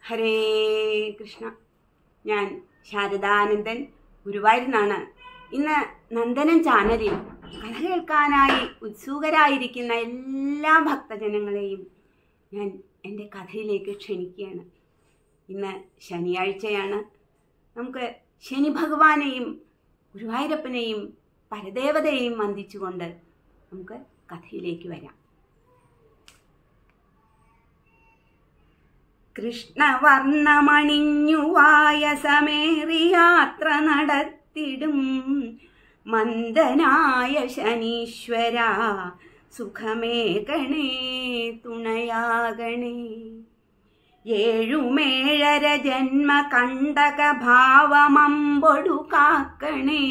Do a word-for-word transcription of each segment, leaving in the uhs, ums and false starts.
ഹരേ കൃഷ്ണ. ഞാൻ ശാരദാനന്ദൻ ഗുരുവായൂരിൽ. ഇന്ന് നന്ദനം ചാനലിൽ കഥ കേൾക്കാനായി ഉത്സുകരായിരിക്കുന്ന എല്ലാ ഭക്തജനങ്ങളെയും ഞാൻ എൻ്റെ കഥയിലേക്ക് ക്ഷണിക്കുകയാണ്. ഇന്ന് ശനിയാഴ്ചയാണ്. നമുക്ക് ശനി ഭഗവാനെയും ഗുരുവായൂരപ്പനെയും പരദേവതയെയും വന്ദിച്ചുകൊണ്ട് നമുക്ക് കഥയിലേക്ക് വരാം. കൃഷ്ണവർണ്ണമണിഞ്ഞു വായസമേറി യാത്ര നടത്തിടും മന്ദനായ ശനീശ്വര, സുഖമേകണേ തുണയാകണേ. ഏഴുമേഴര ജന്മ കണ്ടക ഭാവമമ്പൊടു കാക്കണേ,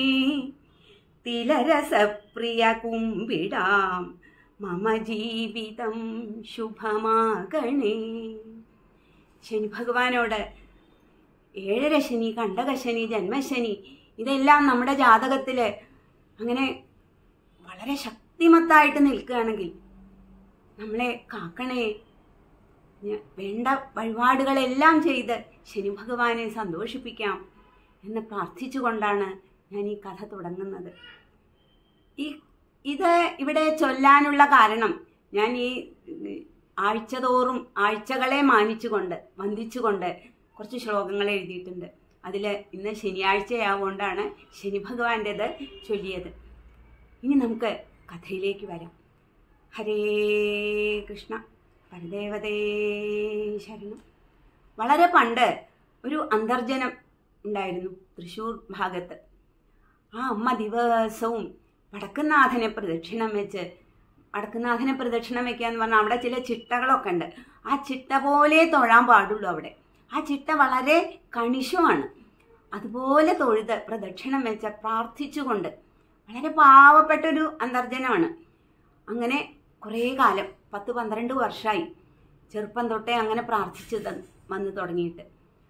തിലരസപ്രിയ കുമ്പിടാം മമ ജീവിതം ശുഭമാകണേ. ശനി ഭഗവാനോട് ഏഴര ശനി, കണ്ടകശനി, ജന്മശനി ഇതെല്ലാം നമ്മുടെ ജാതകത്തിൽ അങ്ങനെ വളരെ ശക്തിമത്തായിട്ട് നിൽക്കുകയാണെങ്കിൽ നമ്മളെ കാക്കണേ, വേണ്ട വഴിപാടുകളെല്ലാം ചെയ്ത് ശനി ഭഗവാനെ സന്തോഷിപ്പിക്കാം എന്ന് പ്രാർത്ഥിച്ചുകൊണ്ടാണ് ഞാൻ ഈ കഥ തുടങ്ങുന്നത്. ഈ ഇത് ഇവിടെ ചൊല്ലാനുള്ള കാരണം, ഞാൻ ഈ ആഴ്ചതോറും ആഴ്ചകളെ മാനിച്ചുകൊണ്ട് വന്ദിച്ചുകൊണ്ട് കുറച്ച് ശ്ലോകങ്ങൾ എഴുതിയിട്ടുണ്ട്. അതിൽ ഇന്ന് ശനിയാഴ്ചയാവുകൊണ്ടാണ് ശനി ഭഗവാന്റേത് ചൊല്ലിയത്. ഇനി നമുക്ക് കഥയിലേക്ക് വരാം. ഹരേ കൃഷ്ണ. പരദേവതേ ശരണം. വളരെ പണ്ട് ഒരു അന്തർജനം ഉണ്ടായിരുന്നു തൃശ്ശൂർ ഭാഗത്ത്. ആ അമ്മ ദിവസവും വടക്കുന്നാഥനെ പ്രദക്ഷിണം വെച്ച്, വടക്കുന്നാഥനെ പ്രദക്ഷിണം വെക്കുക എന്ന് പറഞ്ഞാൽ അവിടെ ചില ചിട്ടകളൊക്കെ ഉണ്ട്. ആ ചിട്ട പോലെ തൊഴാൻ പാടുള്ളൂ അവിടെ. ആ ചിട്ട വളരെ കണിശമാണ്. അതുപോലെ തൊഴുത് പ്രദക്ഷിണം വെച്ച് പ്രാർത്ഥിച്ചുകൊണ്ട്, വളരെ പാവപ്പെട്ടൊരു അന്തർജനമാണ്. അങ്ങനെ കുറേ കാലം, പത്ത് പന്ത്രണ്ട് വർഷമായി ചെറുപ്പം തൊട്ടേ അങ്ങനെ പ്രാർത്ഥിച്ച് വന്ന് തുടങ്ങിയിട്ട്.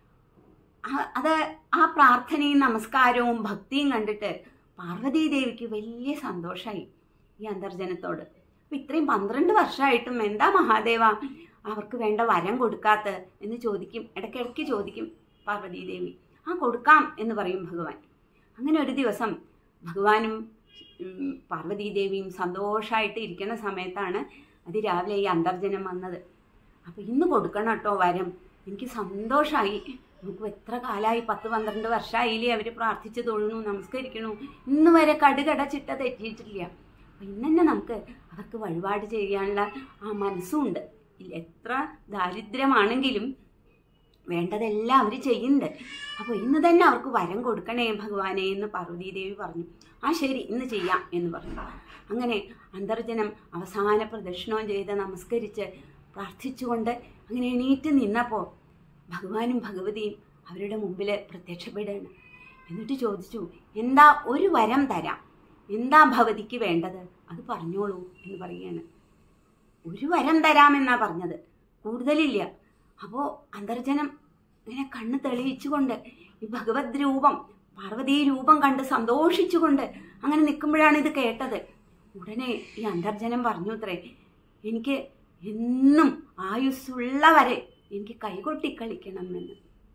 അത് ആ പ്രാർത്ഥനയും നമസ്കാരവും ഭക്തിയും കണ്ടിട്ട് പാർവതീദേവിക്ക് വലിയ സന്തോഷമായി ഈ അന്തർജനത്തോട്. അപ്പം ഇത്രയും പന്ത്രണ്ട് വർഷമായിട്ടും എന്താ മഹാദേവ അവർക്ക് വേണ്ട വരം കൊടുക്കാത്ത എന്ന് ചോദിക്കും, ഇടയ്ക്കിടയ്ക്ക് ചോദിക്കും പാർവതീദേവി. ആ കൊടുക്കാം എന്ന് പറയും ഭഗവാൻ. അങ്ങനെ ഒരു ദിവസം ഭഗവാനും പാർവതീദേവിയും സന്തോഷമായിട്ട് ഇരിക്കുന്ന സമയത്താണ് അതിരാവിലെ ഈ അന്തർജനം വന്നത്. അപ്പോൾ ഇന്ന് കൊടുക്കണം കേട്ടോ വരം, എനിക്ക് സന്തോഷമായി. നമുക്ക് എത്ര കാലമായി, പത്ത് പന്ത്രണ്ട് വർഷമായില്ലേ അവർ പ്രാർത്ഥിച്ച് തൊഴുന്നു, നമസ്കരിക്കണു, ഇന്ന് വരെ കടുകട ചിട്ട തെറ്റിയിട്ടില്ല. അപ്പം ഇന്ന് തന്നെ നമുക്ക് അവർക്ക് വഴിപാട് ചെയ്യാനുള്ള ആ മനസ്സുമുണ്ട്. എത്ര ദാരിദ്ര്യമാണെങ്കിലും വേണ്ടതെല്ലാം അവർ ചെയ്യുന്നുണ്ട്. അപ്പോൾ ഇന്ന് തന്നെ അവർക്ക് വരം കൊടുക്കണേ ഭഗവാനെ എന്ന് പാർവതീദേവി പറഞ്ഞു. ആ ശരി, ഇന്ന് ചെയ്യാം എന്ന് പറഞ്ഞു. അങ്ങനെ അന്തർജനം അവസാന പ്രദക്ഷിണവും ചെയ്ത് നമസ്കരിച്ച് പ്രാർത്ഥിച്ചുകൊണ്ട് അങ്ങനെ എണീറ്റ് നിന്നപ്പോൾ ഭഗവാനും ഭഗവതിയും അവരുടെ മുമ്പിൽ പ്രത്യക്ഷപ്പെടുകയാണ്. എന്നിട്ട് ചോദിച്ചു, എന്താ ഒരു വരം തരാം, എന്താ ഭഗവതിക്ക് വേണ്ടത് അത് പറഞ്ഞോളൂ എന്ന് പറയുകയാണ്. ഒരു വരം തരാമെന്നാ പറഞ്ഞത്, കൂടുതലില്ല. അപ്പോൾ അന്തർജനം ഇങ്ങനെ കണ്ണ് തെളിയിച്ചുകൊണ്ട് ഈ ഭഗവത് രൂപം, പാർവതീ രൂപം കണ്ട് സന്തോഷിച്ചുകൊണ്ട് അങ്ങനെ നിൽക്കുമ്പോഴാണ് ഇത് കേട്ടത്. ഉടനെ ഈ അന്തർജനം പറഞ്ഞു അത്രേ, എനിക്ക് എന്നും ആയുസ്സുള്ളവരെ എനിക്ക് കൈകൊട്ടി കളിക്കണമെന്ന്.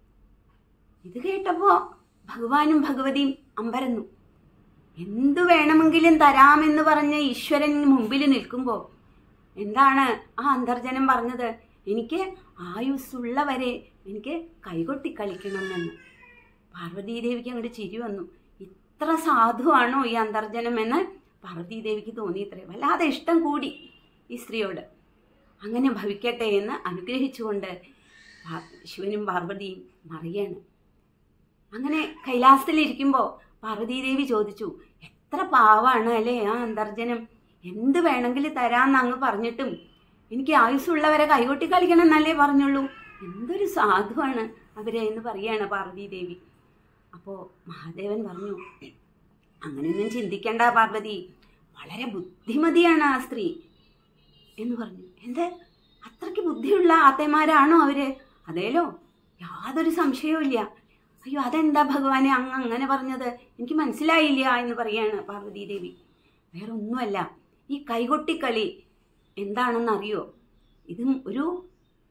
ഇത് കേട്ടപ്പോൾ ഭഗവാനും ഭഗവതിയും അമ്പരന്നു. എന്തു വേണമെങ്കിലും തരാമെന്ന് പറഞ്ഞ് ഈശ്വരൻ മുമ്പിൽ നിൽക്കുമ്പോൾ എന്താണ് ആ അന്തർജനം പറഞ്ഞത്? എനിക്ക് ആയുസ്സുള്ളവരെ എനിക്ക് കൈകൊട്ടി കളിക്കണമെന്ന്. പാർവതീദേവിക്ക് അങ്ങോട്ട് ചിരി വന്നു. ഇത്ര സാധുവാണോ ഈ അന്തർജനം എന്ന് പാർവതീദേവിക്ക് തോന്നിയിത്രേ. വല്ലാതെ ഇഷ്ടം കൂടി ഈ സ്ത്രീയോട്. അങ്ങനെ ഭവിക്കട്ടെ എന്ന് അനുഗ്രഹിച്ചുകൊണ്ട് ശിവനും പാർവതിയും മറിയാണ്. അങ്ങനെ കൈലാസത്തിലിരിക്കുമ്പോൾ പാർവതീദേവി ചോദിച്ചു, എത്ര പാവാണ് അല്ലേ ആ അന്തർജനം, എന്ത് വേണമെങ്കിലും തരാമെന്ന് അങ്ങ് പറഞ്ഞിട്ടും എനിക്ക് ആയുസ്സുള്ളവരെ കൈകൊട്ടി കളിക്കണം എന്നല്ലേ പറഞ്ഞുള്ളൂ, എന്തൊരു സാധുവാണ് അവരെ എന്ന് പറയാണ് പാർവതീദേവി. അപ്പോൾ മഹാദേവൻ പറഞ്ഞു, അങ്ങനെയൊന്നും ചിന്തിക്കണ്ട പാർവതി, വളരെ ബുദ്ധിമതിയാണ് ആ സ്ത്രീ എന്ന് പറഞ്ഞു. എന്ത്, അത്രയ്ക്ക് ബുദ്ധിയുള്ള ആത്തമാരാണോ അവര്? അതേലോ, യാതൊരു സംശയവും ഇല്ല. അയ്യോ അതെന്താ ഭഗവാനെ അങ്ങ് അങ്ങനെ പറഞ്ഞത്, എനിക്ക് മനസ്സിലായില്ല എന്ന് പറയാണ് പാർവതീദേവി. വേറെ ഒന്നുമല്ല, ഈ കൈകൊട്ടിക്കളി എന്താണെന്നറിയോ? ഇതും ഒരു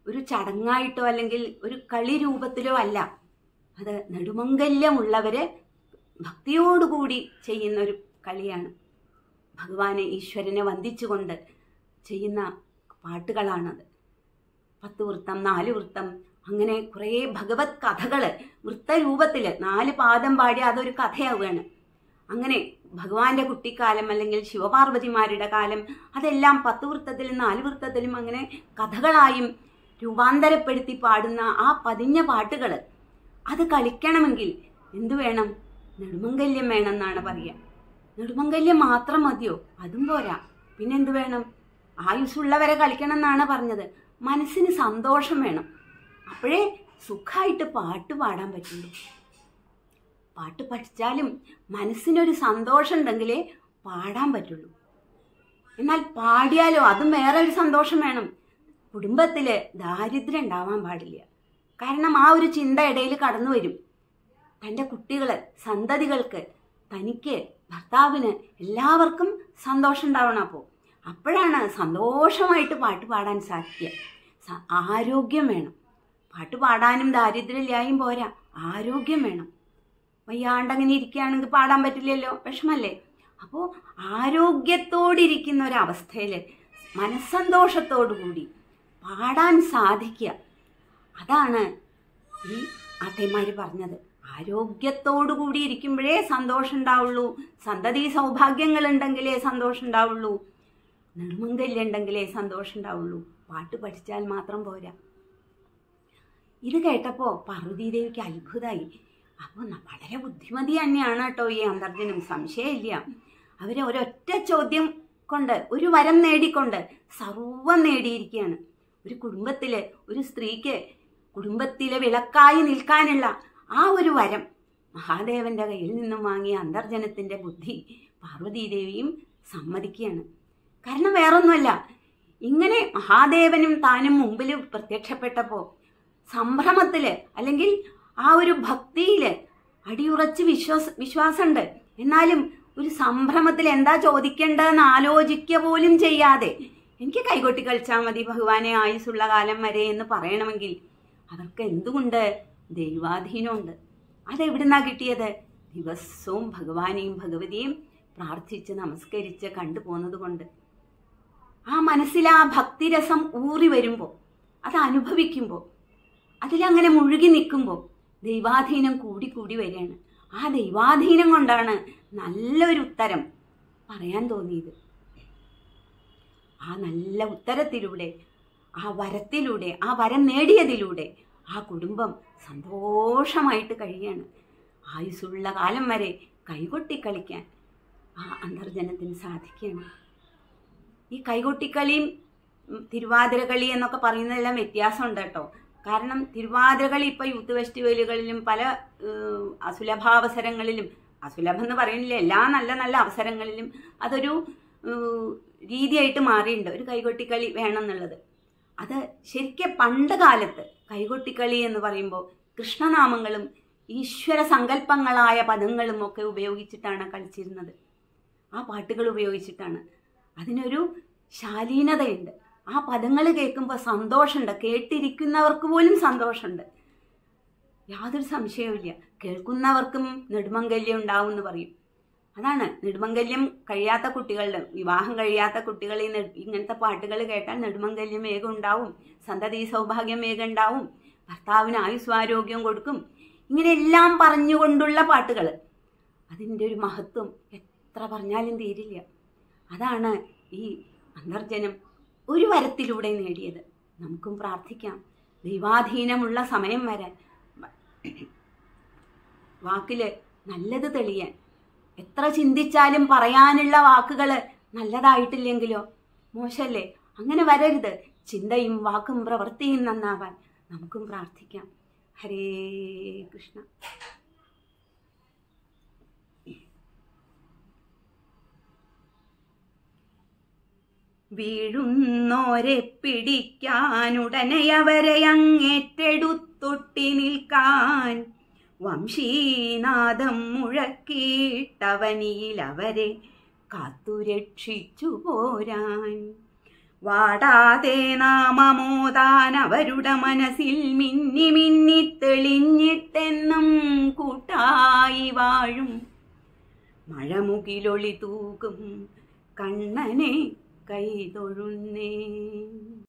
ഒരു ചടങ്ങായിട്ടോ അല്ലെങ്കിൽ ഒരു കളി രൂപത്തിലോ അല്ല. അത് നെടുമംഗല്യമുള്ളവര് ഭക്തിയോടുകൂടി ചെയ്യുന്ന ഒരു കളിയാണ്. ഭഗവാനെ ഈശ്വരനെ വന്ദിച്ചുകൊണ്ട് ചെയ്യുന്ന പാട്ടുകളാണത്. പത്ത് വൃത്തം, നാല് വൃത്തം, അങ്ങനെ കുറേ ഭഗവത് കഥകൾ വൃത്തരൂപത്തിൽ നാല് പാദം പാടി അതൊരു കഥയാവുകയാണ്. അങ്ങനെ ഭഗവാന്റെ കുട്ടിക്കാലം അല്ലെങ്കിൽ ശിവപാർവതിമാരുടെ കാലം അതെല്ലാം പത്ത് വൃത്തത്തിലും നാല് വൃത്തത്തിലും അങ്ങനെ കഥകളായും രൂപാന്തരപ്പെടുത്തി പാടുന്ന ആ പതിഞ്ഞ പാട്ടുകൾ അത് കളിക്കണമെങ്കിൽ എന്തു വേണം? നെടുമംഗല്യം വേണമെന്നാണ് പറയുക. നെടുമംഗല്യം മാത്രം മതിയോ? അതും പോരാ. പിന്നെന്തു വേണം? ആയുസ്സുള്ളവരെ കളിക്കണം എന്നാണ് പറഞ്ഞത്. മനസ്സിന് സന്തോഷം വേണം. അപ്പോഴേ സുഖമായിട്ട് പാട്ട് പാടാൻ പറ്റുള്ളൂ. പാട്ട് പഠിച്ചാലും മനസ്സിനൊരു സന്തോഷം ഉണ്ടെങ്കിലേ പാടാൻ പറ്റുള്ളൂ. എന്നാൽ പാടിയാലോ അതും വേറെ ഒരു സന്തോഷം വേണം. കുടുംബത്തിൽ ദാരിദ്ര്യം ഉണ്ടാവാൻ പാടില്ല. കാരണം ആ ഒരു ചിന്ത ഇടയിൽ കടന്നു വരും. തൻ്റെ കുട്ടികൾ, സന്തതികൾക്ക്, തനിക്ക്, ഭർത്താവിന് എല്ലാവർക്കും സന്തോഷം ഉണ്ടാവണം. അപ്പോൾ അപ്പോഴാണ് സന്തോഷമായിട്ട് പാട്ട് പാടാൻ സാധിക്കുക. ആരോഗ്യം വേണം. പാട്ട് പാടാനും ദാരിദ്ര്യമില്ലായും പോരാ, ആരോഗ്യം വേണം. വയ്യാണ്ടങ്ങനെ ഇരിക്കുകയാണെങ്കിൽ പാടാൻ പറ്റില്ലല്ലോ, വിഷമല്ലേ? അപ്പോൾ ആരോഗ്യത്തോടിരിക്കുന്ന ഒരവസ്ഥയിൽ മനസ്സന്തോഷത്തോടു കൂടി പാടാൻ സാധിക്കുക. അതാണ് ഈ ആത്തേമാർ പറഞ്ഞത്. ആരോഗ്യത്തോടു കൂടി ഇരിക്കുമ്പോഴേ സന്തോഷം ഉണ്ടാവുള്ളൂ. സന്തതി സൗഭാഗ്യങ്ങൾ ഉണ്ടെങ്കിലേ സന്തോഷം ഉണ്ടാവുള്ളൂ. നെടുമംഗല്യം ഉണ്ടെങ്കിലേ സന്തോഷം ഉണ്ടാവുള്ളൂ. പാട്ട് പഠിച്ചാൽ മാത്രം പോരാ. ഇത് കേട്ടപ്പോൾ പാർവതീദേവിക്ക് അത്ഭുതമായി. അപ്പോൾ വളരെ ബുദ്ധിമതി തന്നെയാണ് കേട്ടോ ഈ അന്തർജനം, സംശയമില്ല. അവരെ ഒരൊറ്റ ചോദ്യം കൊണ്ട്, ഒരു വരം നേടിക്കൊണ്ട് സർവം നേടിയിരിക്കുകയാണ്. ഒരു കുടുംബത്തിൽ ഒരു സ്ത്രീക്ക് കുടുംബത്തിലെ വിളക്കായി നിൽക്കാനുള്ള ആ ഒരു വരം മഹാദേവന്റെ കയ്യിൽ നിന്നും വാങ്ങിയ അന്തർജനത്തിൻ്റെ ബുദ്ധി പാർവതീദേവിയും സമ്മതിക്കുകയാണ്. കാരണം വേറൊന്നുമല്ല, ഇങ്ങനെ മഹാദേവനും താനും മുമ്പിൽ പ്രത്യക്ഷപ്പെട്ടപ്പോൾ സംഭ്രമത്തിൽ അല്ലെങ്കിൽ ആ ഒരു ഭക്തിയിൽ അടിയുറച്ച് വിശ്വാസ വിശ്വാസമുണ്ട് എന്നാലും ഒരു സംഭ്രമത്തിൽ എന്താ ചോദിക്കേണ്ടതെന്ന് ആലോചിക്കുക പോലും ചെയ്യാതെ എനിക്ക് കൈകൊട്ടി കളിച്ചാൽ മതി ഭഗവാനെ ആയുസ്സുള്ള കാലം വരെ എന്ന് പറയണമെങ്കിൽ അവർക്ക് എന്തുകൊണ്ട്? ദൈവാധീനമുണ്ട്. അതെവിടുന്നാ കിട്ടിയത്? ദിവസവും ഭഗവാനെയും ഭഗവതിയെയും പ്രാർത്ഥിച്ച് നമസ്കരിച്ച് കണ്ടുപോകുന്നത് കൊണ്ട്. ആ മനസ്സിൽ ആ ഭക്തിരസം ഊറി വരുമ്പോൾ, അത് അനുഭവിക്കുമ്പോൾ, അതിലങ്ങനെ മുഴുകി നിൽക്കുമ്പോൾ ദൈവാധീനം കൂടി കൂടി വരികയാണ്. ആ ദൈവാധീനം കൊണ്ടാണ് നല്ലൊരു ഉത്തരം പറയാൻ തോന്നിയത്. ആ നല്ല ഉത്തരത്തിലൂടെ, ആ വരത്തിലൂടെ, ആ വരം നേടിയതിലൂടെ ആ കുടുംബം സന്തോഷമായിട്ട് കഴിയാണ്. ആയുസ്സുള്ള കാലം വരെ കൈകൊട്ടിക്കളിക്കാൻ ആ അന്തർജനത്തിന് സാധിക്കുകയാണ്. ഈ കൈകൊട്ടിക്കളിയും തിരുവാതിരകളി എന്നൊക്കെ പറയുന്നതെല്ലാം വ്യത്യാസമുണ്ട് കേട്ടോ. കാരണം തിരുവാതിരകളി ഇപ്പോൾ യൂത്ത് ഫെസ്റ്റിവലുകളിലും പല അസുലഭാവസരങ്ങളിലും, അസുലഭം എന്ന് പറയുന്നില്ല, എല്ലാ നല്ല നല്ല അവസരങ്ങളിലും അതൊരു രീതിയായിട്ട് മാറിയിട്ടുണ്ട്. ഒരു കൈകൊട്ടിക്കളി വേണമെന്നുള്ളത്. അത് ശരിക്കും പണ്ട് കാലത്ത് കൈകൊട്ടിക്കളി എന്ന് പറയുമ്പോൾ കൃഷ്ണനാമങ്ങളും ഈശ്വര സങ്കല്പങ്ങളായ പദങ്ങളും ഒക്കെ ഉപയോഗിച്ചിട്ടാണ് കളിച്ചിരുന്നത്. ആ പാട്ടുകൾ ഉപയോഗിച്ചിട്ടാണ്. അതിനൊരു ശാലീനതയുണ്ട്. ആ പദങ്ങൾ കേൾക്കുമ്പോൾ സന്തോഷമുണ്ട്. കേട്ടിരിക്കുന്നവർക്ക് പോലും സന്തോഷമുണ്ട്. യാതൊരു സംശയവുമില്ല. കേൾക്കുന്നവർക്കും നെടുമംഗല്യം ഉണ്ടാവും എന്ന് പറയും. അതാണ് നെടുമംഗല്യം കഴിയാത്ത കുട്ടികളുടെ, വിവാഹം കഴിയാത്ത കുട്ടികൾ ഈ ഇങ്ങനത്തെ പാട്ടുകൾ കേട്ടാൽ നെടുമംഗല്യം വേഗം ഉണ്ടാവും, സന്തതി സൗഭാഗ്യം വേഗം ഉണ്ടാവും, ഭർത്താവിന് ആയുസ്വാരോഗ്യം കൊടുക്കും, ഇങ്ങനെയെല്ലാം പറഞ്ഞുകൊണ്ടുള്ള പാട്ടുകൾ. അതിൻ്റെ ഒരു മഹത്വം എത്ര പറഞ്ഞാലും തീരില്ല. അതാണ് ഈ അന്തർജനം ഒരു വരത്തിലൂടെ നേടിയത്. നമുക്കും പ്രാർത്ഥിക്കാം ദൈവാധീനമുള്ള സമയം വരാൻ, വാക്കിൽ നല്ലത് തെളിയാൻ. എത്ര ചിന്തിച്ചാലും പറയാനുള്ള വാക്കുകൾ നല്ലതായിട്ടില്ലെങ്കിലോ മോശമല്ലേ? അങ്ങനെ വരരുത്. ചിന്തയും വാക്കും പ്രവൃത്തിയും നന്നാവാൻ നമുക്കും പ്രാർത്ഥിക്കാം. ഹരേ കൃഷ്ണ. വീഴുന്നോരെ പിടിക്കാനുടനെയവരെ അങ്ങേറ്റെടുത്തൊട്ടി നിൽക്കാൻ വംശീനാദം മുഴക്കിയിട്ടവനിയിൽ അവരെ കാത്തുരക്ഷിച്ചു പോരാൻ വാടാതെ നാമമോദാൻ അവരുടെ മനസ്സിൽ മിന്നി മിന്നി തെളിഞ്ഞിട്ടെന്നും കൂട്ടായി വാഴും മഴമുകിലൊളി തൂകും കണ്ണനെ കൈതൊഴുന്നേ.